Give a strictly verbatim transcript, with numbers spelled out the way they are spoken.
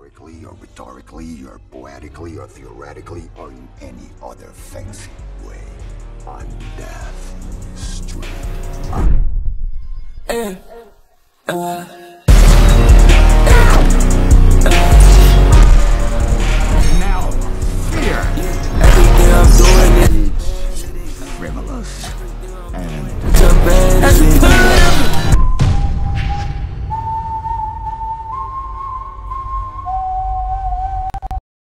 metaphorically, or rhetorically, or poetically, or theoretically, or in any other fancy way. I'm dead.